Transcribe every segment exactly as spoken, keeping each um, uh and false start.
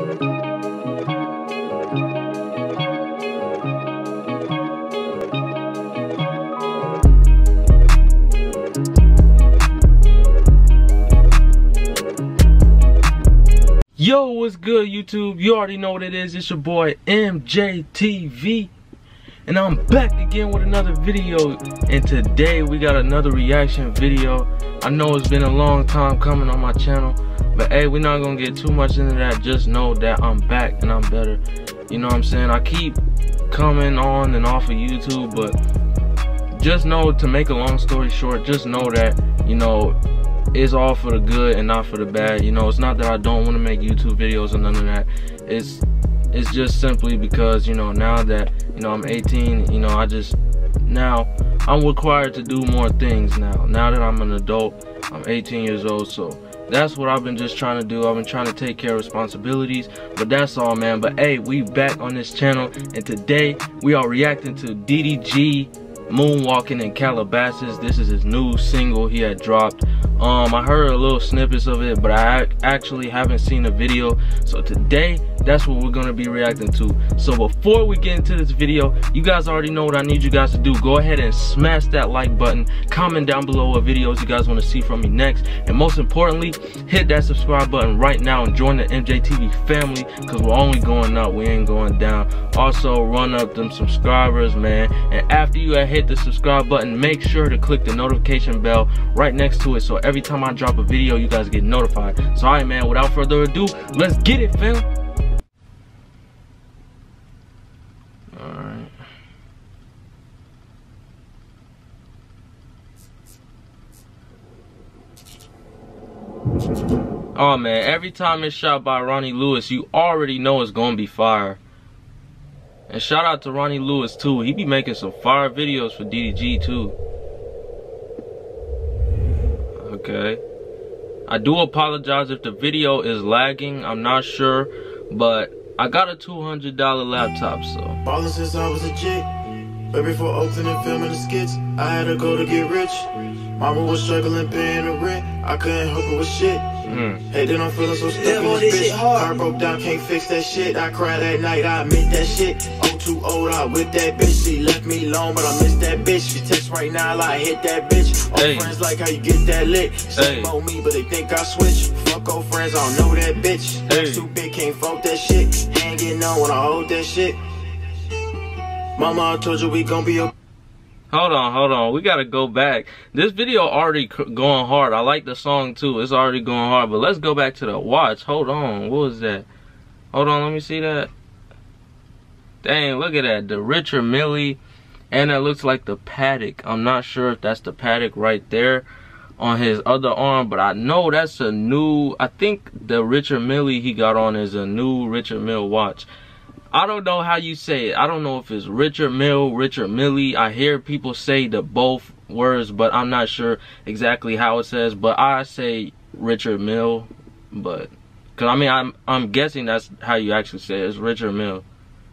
Yo, what's good, YouTube? You already know what it is. It's your boy M J T V, and I'm back again with another video. And today we got another reaction video. I know it's been a long time coming on my channel, but hey, we're not gonna get too much into that. Just know that I'm back and I'm better. You know what I'm saying? I keep coming on and off of YouTube, but just know, to make a long story short, just know that, you know, it's all for the good and not for the bad. You know, it's not that I don't want to make YouTube videos or none of that. It's it's just simply because, you know, now that, you know, I'm eighteen, you know, I just, now I'm required to do more things now. Now that I'm an adult, I'm eighteen years old, so that's what I've been just trying to do. I've been trying to take care of responsibilities, but that's all, man. But hey, we back on this channel, and today we are reacting to D D G, Moonwalking in Calabasas. This is his new single he had dropped. Um, I heard a little snippets of it, but I actually haven't seen the video. So today, that's what we're gonna be reacting to. So before we get into this video, you guys already know what I need you guys to do. Go ahead and smash that like button. Comment down below what videos you guys want to see from me next. And most importantly, hit that subscribe button right now and join the M J T V family, because we're only going up, we ain't going down. Also, run up them subscribers, man. And after you have hit the subscribe button, make sure to click the notification bell right next to it, so every time I drop a video, you guys get notified. So alright, man, without further ado, let's get it, fam. Alright. Oh man, every time it's shot by Ronnie Lewis, you already know it's gonna be fire. And shout out to Ronnie Lewis too. He be making some fire videos for D D G too. Okay. I do apologize if the video is lagging. I'm not sure, but I got a two hundred dollar laptop, so. Ballin' since I was a chick. Right before Oakland and filming the skits, I had to go to get rich. Mama was struggling paying the rent. I couldn't help her with shit. Mm. Hey, then I'm feeling so stuck in this bitch. Car broke down, can't fix that shit. I cried at night, I admit that shit. I'm too old, I with that bitch. She left me alone, but I miss that bitch. She text right now, like hit that bitch. Old hey. Friends like how you get that lit. Same hey. On me, but they think I switch. Fuck old friends, I don't know that bitch. Hey. Too big, can't fuck that shit. Hanging on when I hold that shit. Mama, I told you we gon' be okay. Hold on, hold on. We gotta go back. This video already going hard. I like the song too. It's already going hard. But let's go back to the watch. Hold on. What was that? Hold on. Let me see that. Dang, look at that. The Richard Mille. And that looks like the Paddock. I'm not sure if that's the Paddock right there on his other arm. But I know that's a new... I think the Richard Mille he got on is a new Richard Mille watch. I don't know how you say it. I don't know if it's Richard Mille, Richard Mille. I hear people say the both words, but I'm not sure exactly how it says. But I say Richard Mille, but cause I mean I'm I'm guessing that's how you actually say it. It's Richard Mille.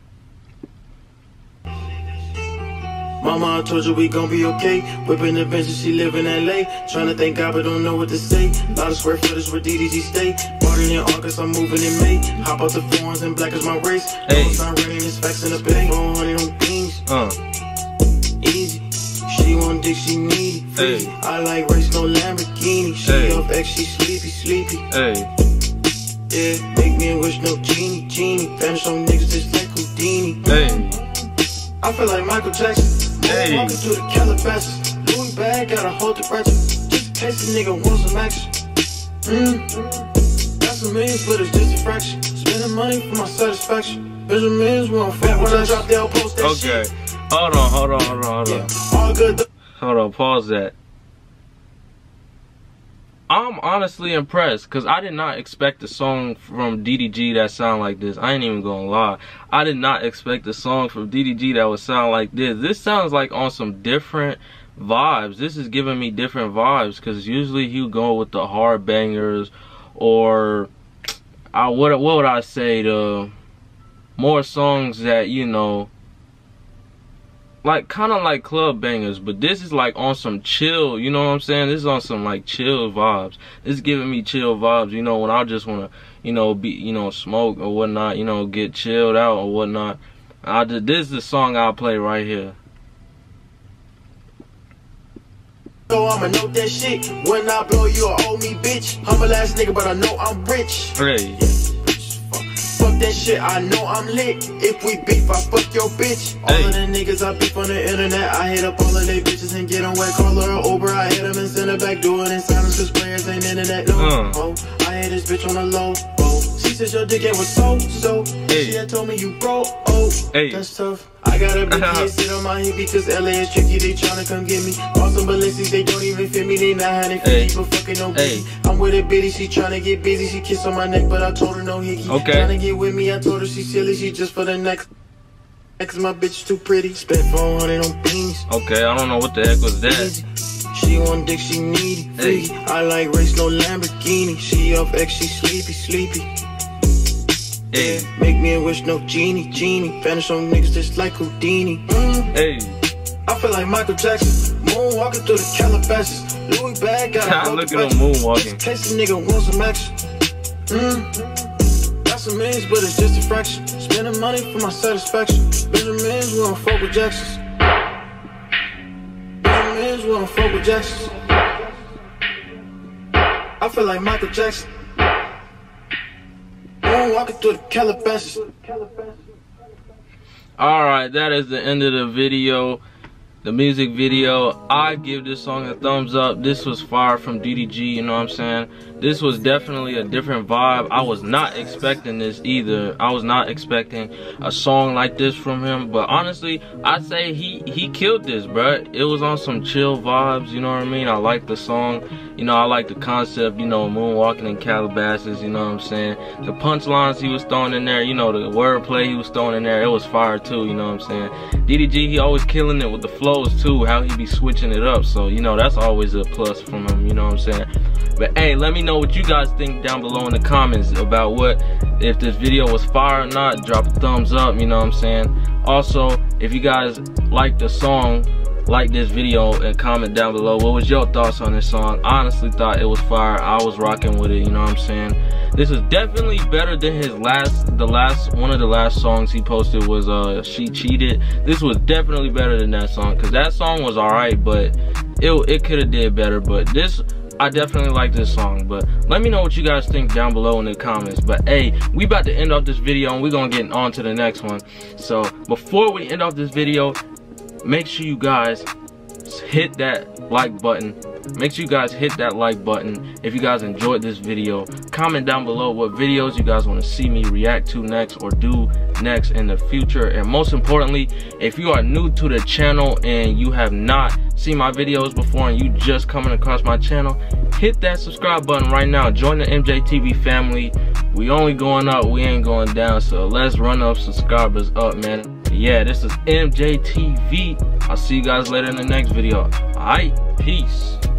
Mama, I told you we gon' be okay. Whipping the bench and she live in L A. Trying to thank God but don't know what to say. Lot of square footage where D D G stay. Partying in August, I'm moving in May. Hop out the foreigns and black is my race. Hey. I'm running this facts in the bag. four hundred on beans. Uh. Easy. She want dick, she need it. Hey. I like race, no Lamborghini. She hey. Up X, she sleepy, sleepy. Hey. Yeah, make me a wish, no genie, genie. Vanish on niggas just like Houdini. Hey. I feel like Michael Jackson. Hey. Walking through the Calabasas. Louis bag, gotta hold the ratchet. Just in case the nigga wants some action. Mm. Got some millions, but it's just a fraction. Spending money for my satisfaction. Visual millions, we don't fuck when I drop, they'll post that okay. Shit. Okay. Hold on, hold on, hold on, hold on. Yeah. All good. Hold on, pause that. I'm honestly impressed, because I did not expect a song from D D G that sound like this. I ain't even gonna lie. I did not expect a song from D D G that would sound like this. This sounds like on some different vibes. This is giving me different vibes, because usually he'll go with the hard bangers, or I what what would I say, the more songs that, you know, like kind of like club bangers, but this is like on some chill, you know what I'm saying? This is on some like chill vibes. This is giving me chill vibes, you know, when I just want to, you know, be, you know, smoke or whatnot, you know, get chilled out or whatnot, I did, this is the song I'll play right here. So I'ma know that shit. When I blow, you owe me, bitch. Humble ass nigga, but I know I'm rich. Hey. Yeah, fuck, fuck that shit, I know I'm lit. If we beef, I fuck your bitch. All hey. of the niggas I beef on the internet, I hit up all of they bitches and get them wet. Call her an Uber, I hit them and send her back. Do it in silence, cause players ain't internet. No, uh. oh, I hit this bitch on the low. Oh, she said your dick ain't was so, so. Hey. She had told me you broke. Oh, hey. That's tough. I got a big kid sit on my hip because L A is tricky, they tryna come get me. On some Balenciagas, they don't even fit me, they not having fifty for fucking no bitty. I'm with a bitty, she tryna get busy, she kiss on my neck, but I told her no hickey. Okay. Tryna get with me, I told her she silly, she just for the next. Next, my bitch too pretty, spent four hundred on beanies. Okay, I don't know what the heck was that. She want dick, she needy, freaky. Hey. I like race, no Lamborghini. She off X, she sleepy, sleepy. Hey. Make me a wish, no genie, genie. Vanish on niggas just like Houdini. Mm. Hey. I feel like Michael Jackson, moonwalking through the Calabasas. Louis bag, got a look at him moonwalking. In case a nigga wants some action. Mm. Got some millions, but it's just a fraction. Spending money for my satisfaction. Benjamins, we don't fuck with Jacksons. Benjamins, we don't fuck with Jacksons. I feel like Michael Jackson. Walking through the Calabasas. Alright, that is the end of the video, the music video. I give this song a thumbs up. This was fire from D D G, you know what I'm saying? This was definitely a different vibe. I was not expecting this either. I was not expecting a song like this from him. But honestly, I'd say he, he killed this, bruh. It was on some chill vibes, you know what I mean? I like the song. You know, I like the concept, you know, moonwalking in Calabasas, you know what I'm saying? The punchlines he was throwing in there, you know, the wordplay he was throwing in there, it was fire too, you know what I'm saying? D D G, he always killing it with the flows too, how he be switching it up. So, you know, that's always a plus from him, you know what I'm saying? But hey, let me know what you guys think down below in the comments about what, if this video was fire or not. Drop a thumbs up, you know what I'm saying? Also, if you guys like the song, like this video and comment down below what was your thoughts on this song. I honestly thought it was fire. I was rocking with it, you know what I'm saying? This is definitely better than his last, the last, one of the last songs he posted was uh, She Cheated. This was definitely better than that song, because that song was alright, but it, it could have did better. But this, I definitely like this song. But let me know what you guys think down below in the comments. But hey, we about to end off this video and we're gonna get on to the next one. So before we end off this video, make sure you guys hit that like button. Make sure you guys hit that like button if you guys enjoyed this video. Comment down below what videos you guys want to see me react to next or do next in the future. And most importantly, if you are new to the channel and you have not seen my videos before and you just coming across my channel, hit that subscribe button right now. Join the M J T V family. We only going up, we ain't going down. So let's run up subscribers up, man. Yeah, this is M J T V. I'll see you guys later in the next video. Alright, peace.